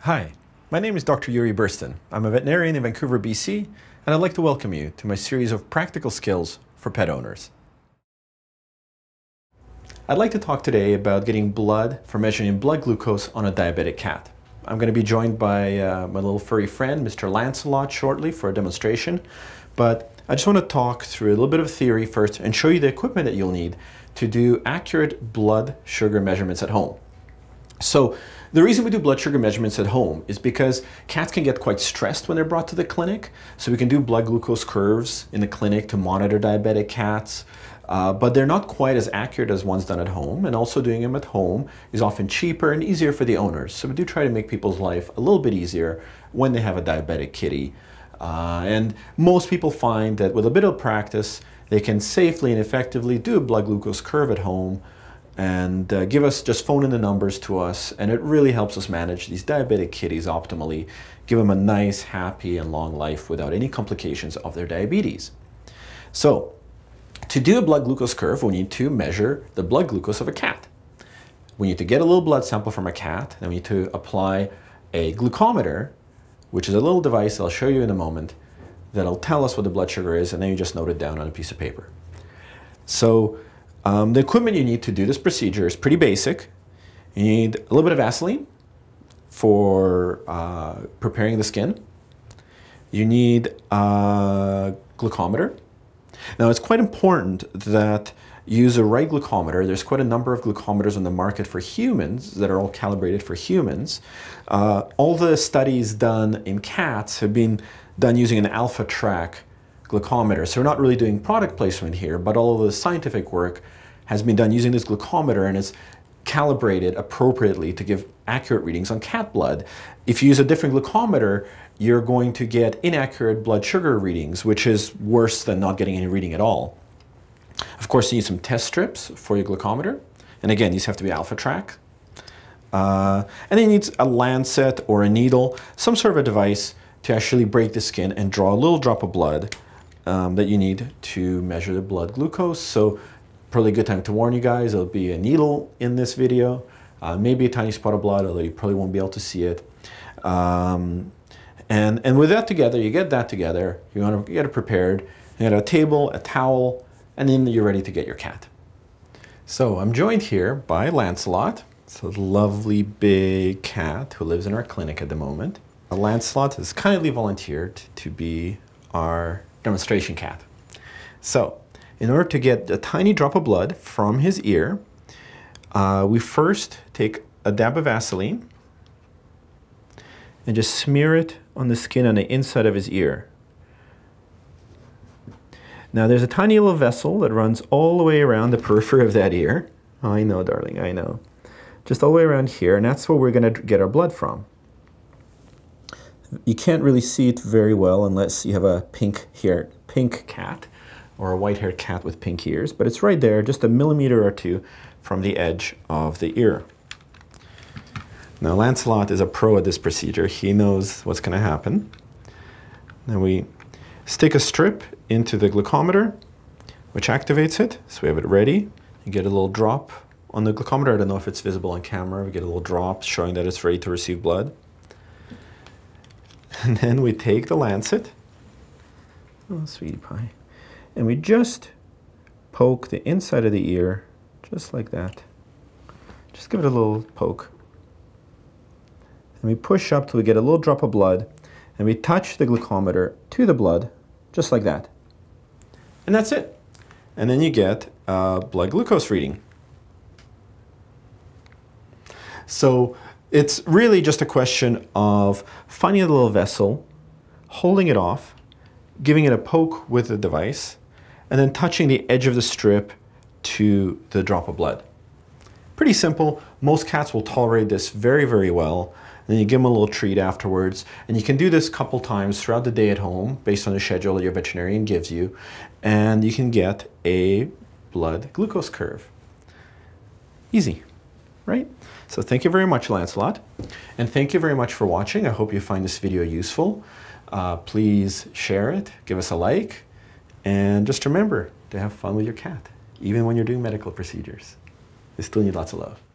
Hi, my name is Dr. Uri Burstyn. I'm a veterinarian in Vancouver, BC, and I'd like to welcome you to my series of practical skills for pet owners. I'd like to talk today about getting blood for measuring blood glucose on a diabetic cat. I'm going to be joined by my little furry friend, Mr. Lancelot, shortly for a demonstration, but I just want to talk through a little bit of theory first and show you the equipment that you'll need to do accurate blood sugar measurements at home. So the reason we do blood sugar measurements at home is because cats can get quite stressed when they're brought to the clinic. So we can do blood glucose curves in the clinic to monitor diabetic cats, but they're not quite as accurate as ones done at home. And also doing them at home is often cheaper and easier for the owners. So we do try to make people's life a little bit easier when they have a diabetic kitty. And most people find that with a bit of practice, they can safely and effectively do a blood glucose curve at home and just phone in the numbers to us, and it really helps us manage these diabetic kitties optimally, give them a nice, happy, and long life without any complications of their diabetes. So, to do a blood glucose curve, we need to measure the blood glucose of a cat. We need to get a little blood sample from a cat, and we need to apply a glucometer, which is a little device that I'll show you in a moment, that'll tell us what the blood sugar is, and then you just note it down on a piece of paper. So, the equipment you need to do this procedure is pretty basic. You need a little bit of Vaseline for preparing the skin. You need a glucometer. Now it's quite important that you use a right glucometer. There's quite a number of glucometers on the market for humans that are all calibrated for humans. All the studies done in cats have been done using an alpha track glucometer. So we're not really doing product placement here, but all of the scientific work has been done using this glucometer and is calibrated appropriately to give accurate readings on cat blood. If you use a different glucometer, you're going to get inaccurate blood sugar readings, which is worse than not getting any reading at all. Of course, you need some test strips for your glucometer. And again, these have to be alpha track. And then you need a lancet or a needle, some sort of a device to actually break the skin and draw a little drop of blood that you need to measure the blood glucose. So probably a good time to warn you guys, there'll be a needle in this video, maybe a tiny spot of blood, although you probably won't be able to see it. And with that together, you get that together, you want to get it prepared, you get a table, a towel, and then you're ready to get your cat. So I'm joined here by Lancelot. It's a lovely big cat who lives in our clinic at the moment. Lancelot has kindly volunteered to be our demonstration cat. So, in order to get a tiny drop of blood from his ear, we first take a dab of Vaseline and just smear it on the skin on the inside of his ear. Now there's a tiny little vessel that runs all the way around the periphery of that ear. Oh, I know, darling, I know. Just all the way around here, and that's where we're going to get our blood from. You can't really see it very well unless you have a pink cat or a white-haired cat with pink ears, but it's right there, just a millimeter or two from the edge of the ear. Now Lancelot is a pro at this procedure. He knows what's going to happen. Now we stick a strip into the glucometer, which activates it, so we have it ready. You get a little drop on the glucometer. I don't know if it's visible on camera. We get a little drop showing that it's ready to receive blood. And then we take the lancet, oh sweetie pie, and we just poke the inside of the ear, just like that. Just give it a little poke. And we push up till we get a little drop of blood, and we touch the glucometer to the blood, just like that. And that's it. And then you get a blood glucose reading. So it's really just a question of finding a little vessel, holding it off, giving it a poke with the device, and then touching the edge of the strip to the drop of blood. Pretty simple. Most cats will tolerate this very, very well. And then you give them a little treat afterwards. And you can do this a couple times throughout the day at home based on the schedule that your veterinarian gives you. And you can get a blood glucose curve. Easy, right? So thank you very much, Lancelot. And thank you very much for watching. I hope you find this video useful. Please share it, give us a like, and just remember to have fun with your cat, even when you're doing medical procedures. They still need lots of love.